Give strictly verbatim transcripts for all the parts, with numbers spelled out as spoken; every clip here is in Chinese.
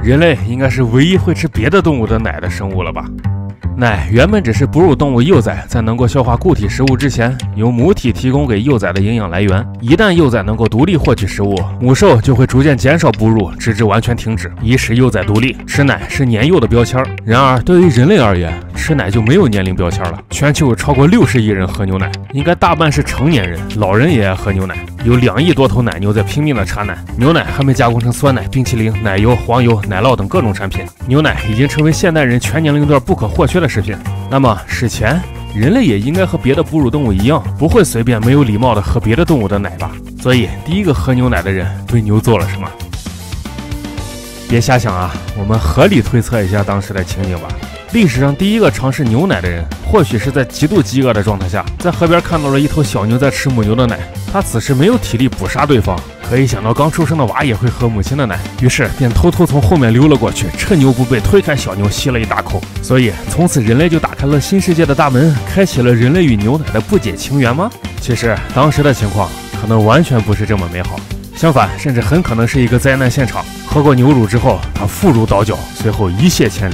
人类应该是唯一会吃别的动物的奶的生物了吧？奶原本只是哺乳动物幼崽在能够消化固体食物之前，由母体提供给幼崽的营养来源。一旦幼崽能够独立获取食物，母兽就会逐渐减少哺乳，直至完全停止，以使幼崽独立。吃奶是年幼的标签，然而对于人类而言，吃奶就没有年龄标签了。全球有超过六十亿人喝牛奶，应该大半是成年人，老人也爱喝牛奶。有两亿多头奶牛在拼命的产奶，牛奶还没加工成酸奶、冰淇淋、奶油、黄油、奶酪等各种产品，牛奶已经成为现代人全年龄段不可或缺的食品。那么史前人类也应该和别的哺乳动物一样，不会随便没有礼貌的喝别的动物的奶吧？所以第一个喝牛奶的人对牛做了什么？别瞎想啊，我们合理推测一下当时的情景吧。历史上第一个尝试牛奶的人，或许是在极度饥饿的状态下，在河边看到了一头小牛在吃母牛的奶。他此时没有体力捕杀对方，可以想到刚出生的娃也会喝母亲的奶，于是便偷偷从后面溜了过去，趁牛不备推开小牛吸了一大口。所以从此人类就打开了新世界的大门，开启了人类与牛奶的不解情缘吗？其实当时的情况可能完全不是这么美好，相反，甚至很可能是一个灾难现场。喝过牛乳之后，他腹如刀绞，随后一泻千里。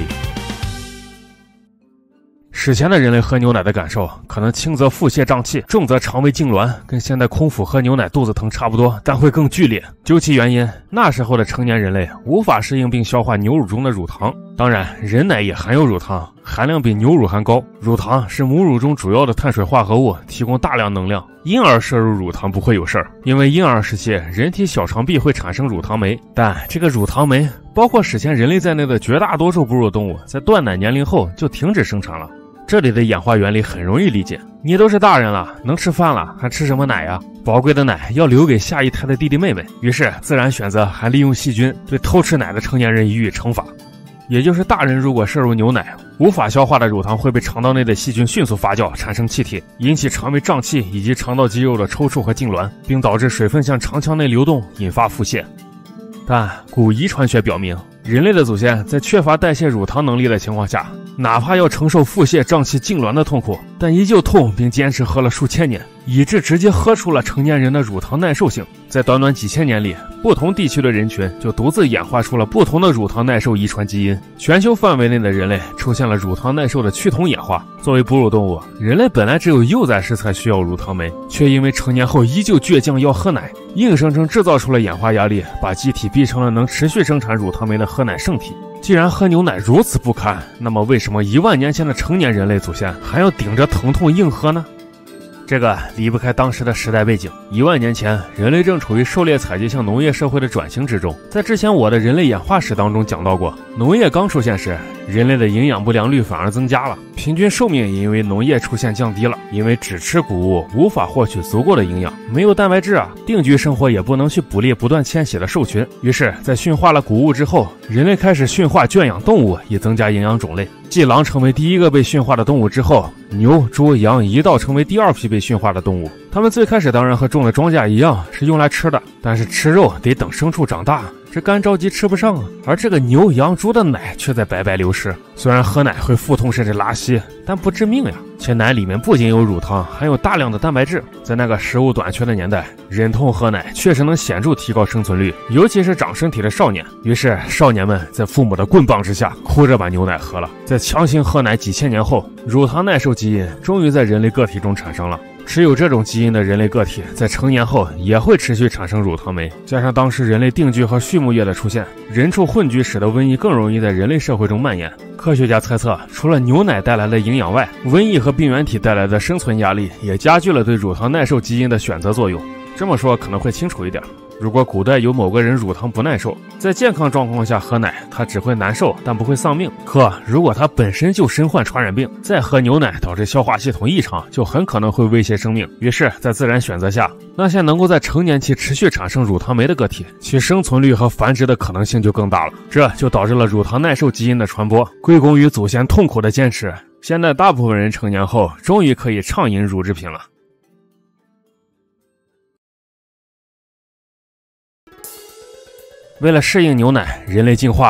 史前的人类喝牛奶的感受，可能轻则腹泻胀气，重则肠胃痉挛，跟现在空腹喝牛奶肚子疼差不多，但会更剧烈。究其原因，那时候的成年人类无法适应并消化牛乳中的乳糖。当然，人奶也含有乳糖，含量比牛乳还高。乳糖是母乳中主要的碳水化合物，提供大量能量。婴儿摄入乳糖不会有事儿，因为婴儿时期人体小肠壁会产生乳糖酶，但这个乳糖酶包括史前人类在内的绝大多数哺乳动物，在断奶年龄后就停止生产了。这里的演化原理很容易理解，你都是大人了，能吃饭了，还吃什么奶呀？宝贵的奶要留给下一胎的弟弟妹妹，于是自然选择还利用细菌对偷吃奶的成年人予以惩罚。也就是大人如果摄入牛奶，无法消化的乳糖会被肠道内的细菌迅速发酵，产生气体，引起肠胃胀气以及肠道肌肉的抽搐和痉挛，并导致水分向肠腔内流动，引发腹泻。但古遗传学表明，人类的祖先在缺乏代谢乳糖能力的情况下，哪怕要承受腹泻、胀气、痉挛的痛苦，但依旧痛并坚持喝了数千年，以致直接喝出了成年人的乳糖耐受性。在短短几千年里，不同地区的人群就独自演化出了不同的乳糖耐受遗传基因。全球范围内的人类出现了乳糖耐受的趋同演化。作为哺乳动物，人类本来只有幼崽时才需要乳糖酶，却因为成年后依旧倔强要喝奶，硬生生制造出了演化压力，把机体逼成了能持续生产乳糖酶的喝奶圣体。既然喝牛奶如此不堪，那么为什么一万年前的成年人类祖先还要顶着疼痛硬喝呢？这个离不开当时的时代背景。一万年前，人类正处于狩猎采集向农业社会的转型之中。在之前我的人类演化史当中讲到过，农业刚出现时，人类的营养不良率反而增加了，平均寿命也因为农业出现降低了。因为只吃谷物无法获取足够的营养，没有蛋白质啊，定居生活也不能去捕猎不断迁徙的兽群。于是在驯化了谷物之后，人类开始驯化圈养动物，以增加营养种类。继狼成为第一个被驯化的动物之后，牛、猪、羊一道成为第二批被驯化的动物。它们最开始当然和种的庄稼一样是用来吃的，但是吃肉得等牲畜长大，这干着急吃不上啊。而这个牛、羊、猪的奶却在白白流失。虽然喝奶会腹痛甚至拉稀，但不致命呀。且奶里面不仅有乳糖，还有大量的蛋白质。在那个食物短缺的年代，忍痛喝奶确实能显著提高生存率，尤其是长身体的少年。于是少年们在父母的棍棒之下，哭着把牛奶喝了。在强行喝奶几千年后，乳糖耐受基因终于在人类个体中产生了。持有这种基因的人类个体在成年后也会持续产生乳糖酶，加上当时人类定居和畜牧业的出现，人畜混居使得瘟疫更容易在人类社会中蔓延。科学家猜测，除了牛奶带来的营养外，瘟疫和病原体带来的生存压力也加剧了对乳糖耐受基因的选择作用。这么说可能会清楚一点，如果古代有某个人乳糖不耐受，在健康状况下喝奶，他只会难受但不会丧命。可如果他本身就身患传染病，再喝牛奶导致消化系统异常，就很可能会威胁生命。于是在自然选择下，那些能够在成年期持续产生乳糖酶的个体，其生存率和繁殖的可能性就更大了。这就导致了乳糖耐受基因的传播，归功于祖先痛苦的坚持。现在大部分人成年后终于可以畅饮乳制品了。为了适应牛奶，人类进化了。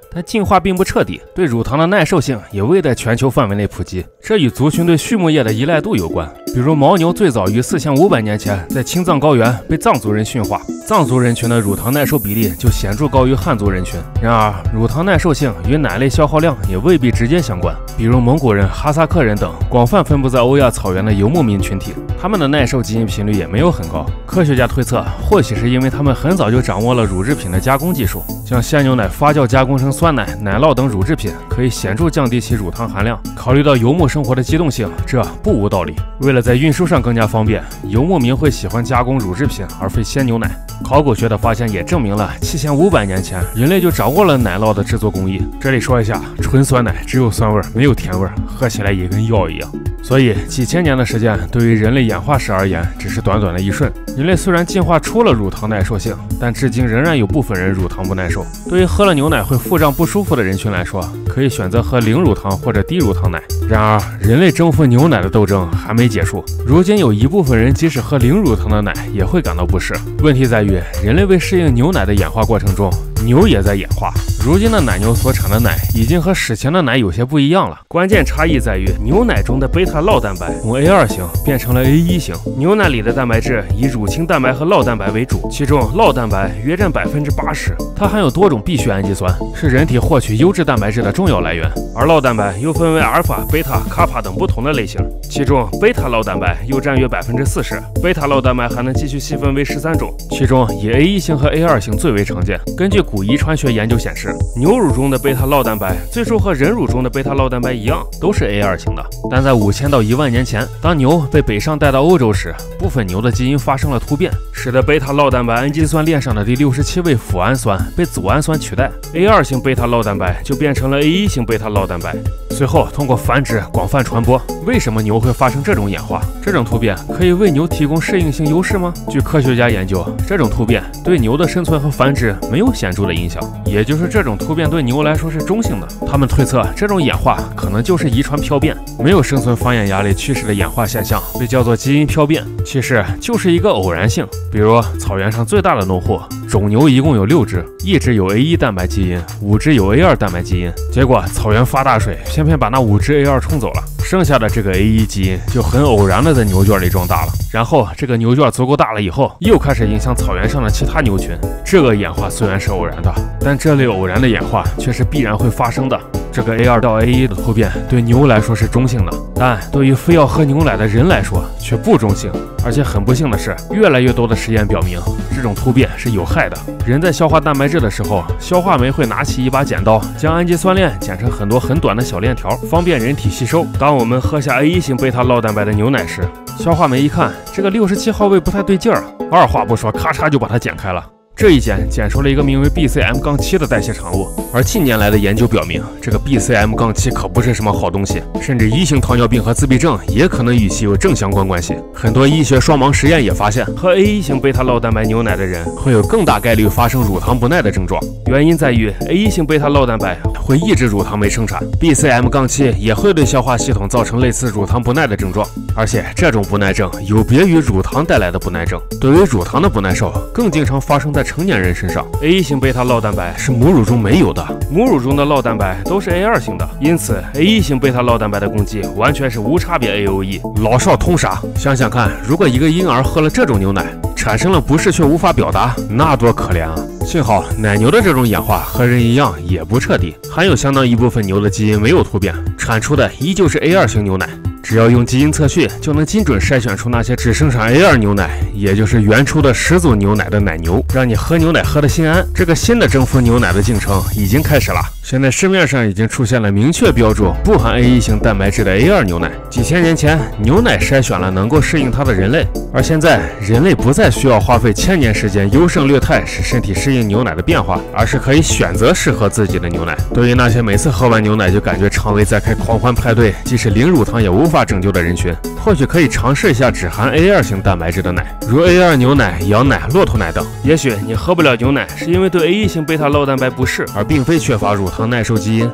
但进化并不彻底，对乳糖的耐受性也未在全球范围内普及。这与族群对畜牧业的依赖度有关。比如牦牛最早于四千五百年前在青藏高原被藏族人驯化，藏族人群的乳糖耐受比例就显著高于汉族人群。然而，乳糖耐受性与奶类消耗量也未必直接相关。比如蒙古人、哈萨克人等广泛分布在欧亚草原的游牧民群体，他们的耐受基因频率也没有很高。科学家推测，或许是因为他们很早就掌握了乳制品的加工技术，将鲜牛奶发酵加工成酸奶、奶酪等乳制品，可以显著降低其乳糖含量。考虑到游牧生活的机动性，这不无道理。为了在运输上更加方便，游牧民会喜欢加工乳制品而非鲜牛奶。考古学的发现也证明了七千五百年前人类就掌握了奶酪的制作工艺。这里说一下，纯酸奶只有酸味没有甜味，喝起来也跟药一样。所以几千年的时间对于人类演化史而言只是短短的一瞬。人类虽然进化出了乳糖耐受性，但至今仍然有部分人乳糖不耐受。对于喝了牛奶会腹胀不舒服的人群来说，可以选择喝零乳糖或者低乳糖奶。然而人类征服牛奶的斗争还没结束，如今有一部分人即使喝零乳糖的奶也会感到不适。问题在于人类为适应牛奶的演化过程中，牛也在演化。如今的奶牛所产的奶已经和史前的奶有些不一样了，关键差异在于牛奶中的贝塔酪蛋白从 A 二 型变成了 A 一 型。牛奶里的蛋白质以乳清蛋白和酪蛋白为主，其中酪蛋白约占百分之八十，它含有多种必需氨基酸，是人体获取优质蛋白质的重要来源。而酪蛋白又分为阿尔法、贝塔、卡帕等不同的类型，其中贝塔酪蛋白又占约百分之四十。贝塔酪蛋白还能继续细分为十三种，其中以 A 一 型和 A 二 型最为常见。根据古遗传学研究显示，牛乳中的贝塔酪蛋白最初和人乳中的贝塔酪蛋白一样，都是 A 二 型的。但在五千到一万年前，当牛被北上带到欧洲时，部分牛的基因发生了突变，使得贝塔酪蛋白氨基酸链上的第六十七位脯氨酸被组氨酸取代， A 二 型贝塔酪蛋白就变成了 A 一 型贝塔酪蛋白。随后通过繁殖广泛传播。为什么牛会发生这种演化？这种突变可以为牛提供适应性优势吗？据科学家研究，这种突变对牛的生存和繁殖没有显著的影响，也就是这种突变对牛来说是中性的。他们推测这种演化可能就是遗传漂变，没有生存繁衍压力趋势的演化现象被叫做基因漂变，其实就是一个偶然性。比如草原上最大的农户种牛一共有六只，一只有 A 一 蛋白基因，五只有 A 二 蛋白基因，结果草原发大水，偏偏把那五只 A 二 冲走了，剩下的这个 A 一 基因就很偶然的在牛圈里壮大了。然后这个牛圈足够大了以后，又开始影响草原上的其他牛群。这个演化虽然是偶然的，但这类偶然的演化却是必然会发生的。这个 A 二 到 A 一 的突变对牛来说是中性的，但对于非要喝牛奶的人来说却不中性。而且很不幸的是，越来越多的实验表明，这种突变是有害的。人在消化蛋白质的时候，消化酶会拿起一把剪刀，将氨基酸链剪成很多很短的小链条，方便人体吸收。当我们喝下 A 一 型贝塔酪蛋白的牛奶时，消化酶一看这个六十七号位不太对劲儿，二话不说，咔嚓就把它剪开了。这一剪剪出了一个名为 B C M 七 的代谢产物，而近年来的研究表明，这个 B C M 七 可不是什么好东西，甚至一型糖尿病和自闭症也可能与其有正相关关系。很多医学双盲实验也发现，喝 A 一 型贝塔酪蛋白牛奶的人会有更大概率发生乳糖不耐的症状，原因在于 A 一 型贝塔酪蛋白会抑制乳糖酶生产， B C M 七 也会对消化系统造成类似乳糖不耐的症状，而且这种不耐症有别于乳糖带来的不耐症。对于乳糖的不耐受，更经常发生在成年人身上。 A 一 型贝塔酪蛋白是母乳中没有的，母乳中的酪蛋白都是 A 二 型的，因此 A 一 型贝塔酪蛋白的攻击完全是无差别 A O E， 老少通杀。想想看，如果一个婴儿喝了这种牛奶，产生了不适却无法表达，那多可怜啊！幸好奶牛的这种演化和人一样也不彻底，还有相当一部分牛的基因没有突变，产出的依旧是 A 二 型牛奶。只要用基因测序，就能精准筛选出那些只生产 A 二 牛奶，也就是原初的始祖牛奶的奶牛，让你喝牛奶喝得心安。这个新的征服牛奶的进程已经开始了。现在市面上已经出现了明确标注不含 A 一 型蛋白质的 A 二 牛奶。几千年前，牛奶筛选了能够适应它的人类，而现在人类不再需要花费千年时间优胜劣汰使身体适应牛奶的变化，而是可以选择适合自己的牛奶。对于那些每次喝完牛奶就感觉肠胃在开狂欢派对，即使零乳糖也无法拯救的人群，或许可以尝试一下只含 A 二 型蛋白质的奶，如 A 二 牛奶、羊奶、骆驼奶等。也许你喝不了牛奶，是因为对 A 一 型贝塔酪蛋白不适，而并非缺乏乳糖耐受基因。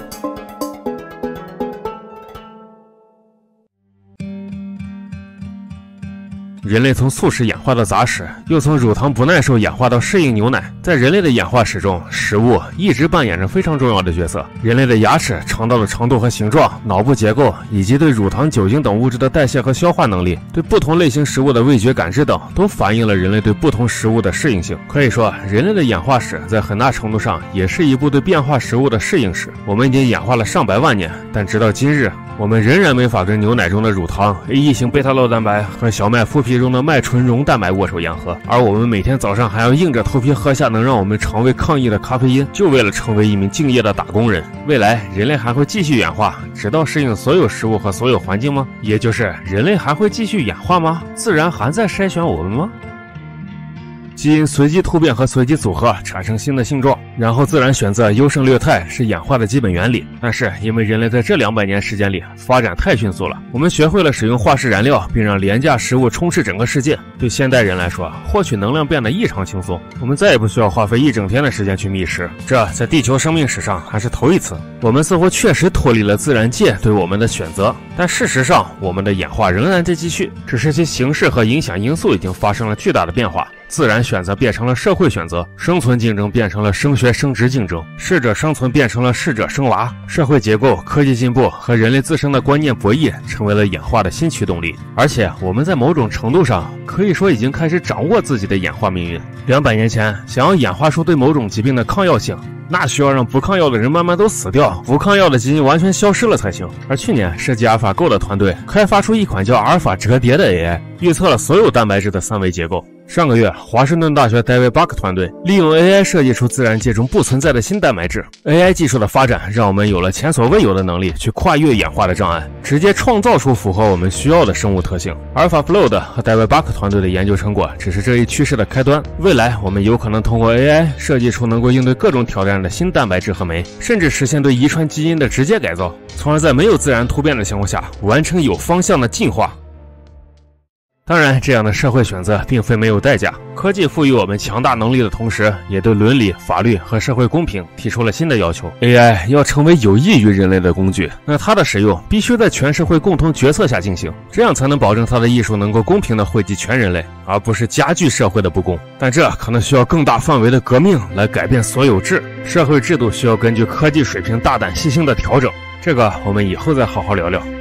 人类从素食演化到杂食，又从乳糖不耐受演化到适应牛奶。在人类的演化史中，食物一直扮演着非常重要的角色。人类的牙齿、肠道的长度和形状、脑部结构，以及对乳糖、酒精等物质的代谢和消化能力，对不同类型食物的味觉感知等，都反映了人类对不同食物的适应性。可以说，人类的演化史在很大程度上也是一部对变化食物的适应史。我们已经演化了上百万年，但直到今日，我们仍然没法跟牛奶中的乳糖、A 一 型贝塔酪蛋白和小麦麸皮中的麦醇溶蛋白握手言和。而我们每天早上还要硬着头皮喝下能让我们肠胃抗议的咖啡因，就为了成为一名敬业的打工人。未来人类还会继续演化，直到适应所有食物和所有环境吗？也就是人类还会继续演化吗？自然还在筛选我们吗？基因随机突变和随机组合产生新的性状，然后自然选择优胜劣汰是演化的基本原理。但是因为人类在这两百年时间里发展太迅速了，我们学会了使用化石燃料，并让廉价食物充斥整个世界。对现代人来说，获取能量变得异常轻松，我们再也不需要花费一整天的时间去觅食，这在地球生命史上还是头一次。我们似乎确实脱离了自然界对我们的选择，但事实上我们的演化仍然在继续，只是其形式和影响因素已经发生了巨大的变化。自然选择变成了社会选择，生存竞争变成了升学升职竞争，适者生存变成了适者生娃，社会结构、科技进步和人类自身的观念博弈成为了演化的新驱动力。而且我们在某种程度上可以说已经开始掌握自己的演化命运。两百年前，想要演化出对某种疾病的抗药性，那需要让不抗药的人慢慢都死掉，不抗药的基因完全消失了才行。而去年设计阿尔法狗的团队开发出一款叫阿尔法折叠的 A I， 预测了所有蛋白质的三维结构。上个月，华盛顿大学 David Buck 团队利用 A I 设计出自然界中不存在的新蛋白质。A I 技术的发展让我们有了前所未有的能力去跨越演化的障碍，直接创造出符合我们需要的生物特性。AlphaFlow 和 David Buck 团队的研究成果只是这一趋势的开端。未来我们有可能通过 A I 设计出能够应对各种挑战的新蛋白质和酶，甚至实现对遗传基因的直接改造，从而在没有自然突变的情况下完成有方向的进化。当然，这样的社会选择并非没有代价。科技赋予我们强大能力的同时，也对伦理、法律和社会公平提出了新的要求。A I 要成为有益于人类的工具，那它的使用必须在全社会共同决策下进行，这样才能保证它的艺术能够公平地惠及全人类，而不是加剧社会的不公。但这可能需要更大范围的革命来改变所有制，社会制度需要根据科技水平大胆细心的调整。这个我们以后再好好聊聊。